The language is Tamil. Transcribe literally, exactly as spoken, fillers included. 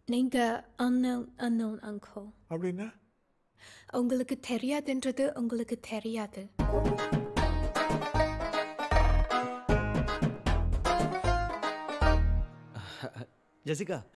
நீங்க unknown unknown uncle. அப்படின்னா உங்களுக்கு தெரியாதுன்றது உங்களுக்கு தெரியாது. ஜெசிகா,